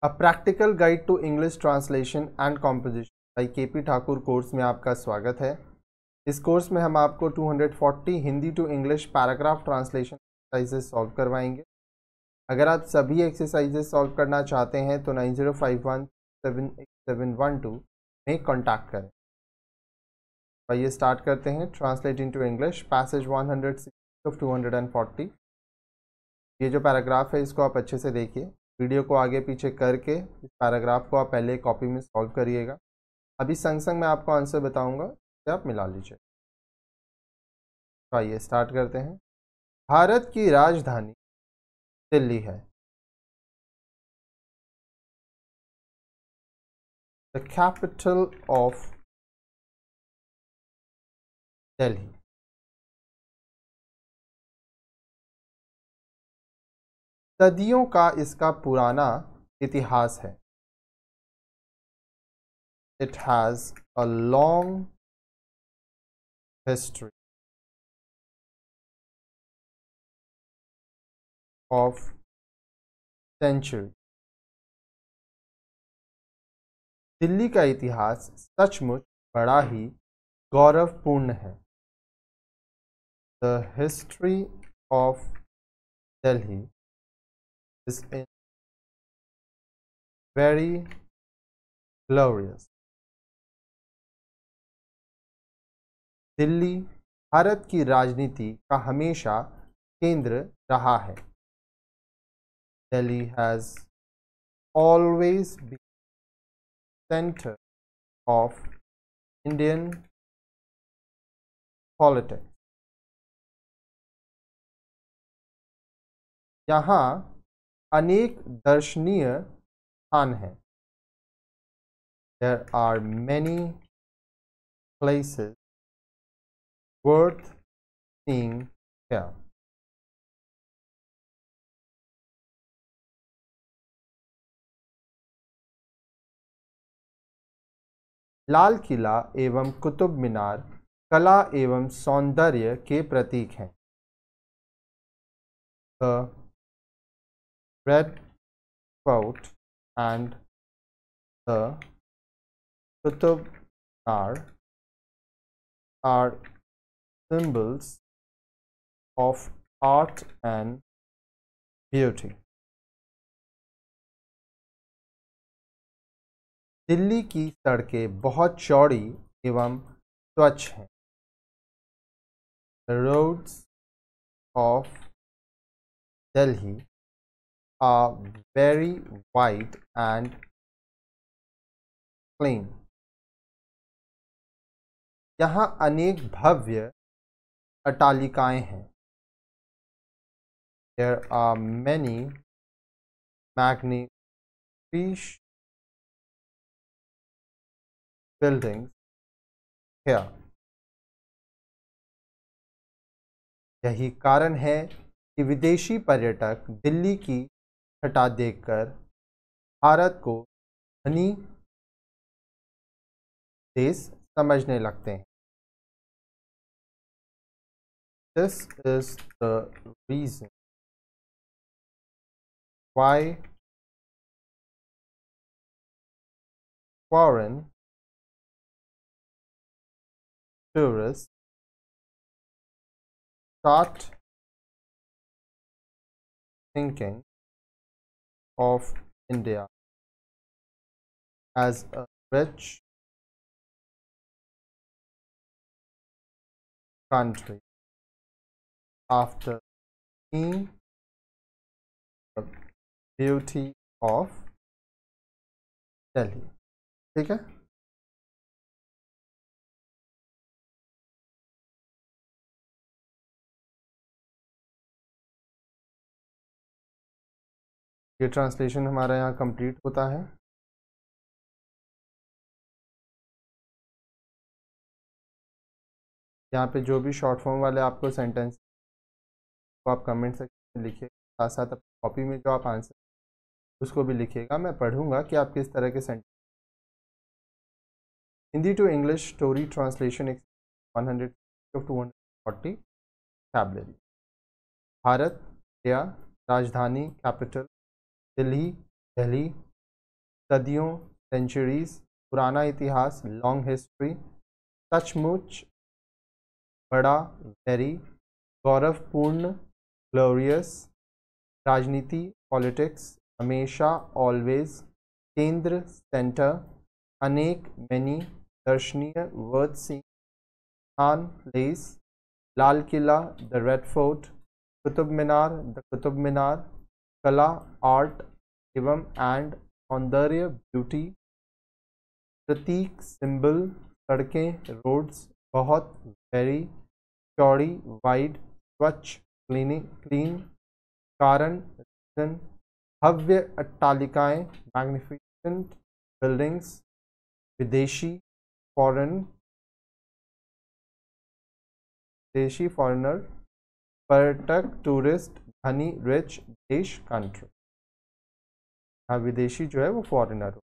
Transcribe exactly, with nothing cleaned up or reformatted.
A practical guide to English translation and composition by K P Thakur course में आपका स्वागत है। इस कोर्स में हम आपको दो सौ चालीस Hindi to English paragraph translation exercises solve करवाएंगे। अगर आप सभी एक्सरसाइजेस सॉल्व करना चाहते हैं तो nine zero five one seven eight seven one two में कॉन्टैक्ट करें। आइए स्टार्ट करते हैं। Translate into English passage one hundred six of two hundred forty. ये जो पैराग्राफ है इसको आप अच्छे से देखिए। वीडियो को आगे पीछे करके इस पैराग्राफ को आप पहले कॉपी में सॉल्व करिएगा। अभी संग संग मैं आपको आंसर बताऊंगा कि आप मिला लीजिए। तो आइए स्टार्ट करते हैं। भारत की राजधानी दिल्ली है। The capital of Delhi. सदियों का इसका पुराना इतिहास है। It has a long history of centuries. Delhi का इतिहास सचमुच बड़ा ही गौरवपूर्ण है। The history of Delhi is in very glorious. Delhi Bharat की राजनीति का हमेशा केंद्र रहा है। Delhi has always been center of Indian politics. यहाँ अनेक दर्शनीय स्थान हैं। There are many places worth seeing here. Lal Qila एवं कुतुब मीनार कला एवं सौंदर्य के प्रतीक हैं। The Red Fort and the Qutub Minar are symbols of art and beauty. Delhi की सड़कें बहुत चौड़ी एवं स्वच्छ हैं। The roads of Delhi are very wide and clean. यहाँ अनेक भव्य अट्टालिकाएं हैं। There are many magnificent buildings here. यही कारण है कि विदेशी पर्यटक दिल्ली की छटा देखकर भारत को धनी देश समझने लगते हैं। This is the reason why foreign tourists start thinking of India as a rich country after seeing the beauty of Delhi. ठीक है। ये ट्रांसलेशन हमारा यहाँ कंप्लीट होता है। यहाँ पे जो भी शॉर्ट फॉर्म वाले आपको सेंटेंस को आप कमेंट सेक्शन में लिखिए, साथ साथ कॉपी में जो आप आंसर उसको भी लिखिएगा। मैं पढ़ूंगा कि आप किस तरह के sentence. Hindi to English story translation one hundred two hundred forty vocabulary. Bharat, India, राजधानी कैपिटल, दिल्ली, दिल्ली, सदियों सेंचुरीज, पुराना इतिहास लॉन्ग हिस्ट्री, सचमुच बड़ा वेरी, गौरवपूर्ण ग्लोरियस, राजनीति पॉलिटिक्स हमेशा ऑलवेज, केंद्र सेंटर, अनेक मैनी, दर्शनीय वर्थ सी, खान place, Lal Qila the Red Fort, Qutub Minar the Qutub Minar, कला आर्ट एवं एंड सौंदर्य ब्यूटी, प्रतीक सिंबल सड़कें रोड्स बहुत वेरी, चौड़ी वाइड, स्वच्छ क्लीनिंग क्लीन, कारण रीजन, भव्य अट्टालिकाएं मैग्निफिसेंट बिल्डिंग्स, विदेशी फॉरेन विदेशी फॉरेनर, पर्यटक टूरिस्ट, धनी रिच, देश कंट्री। हाँ, विदेशी जो है वो फॉरेनर हो।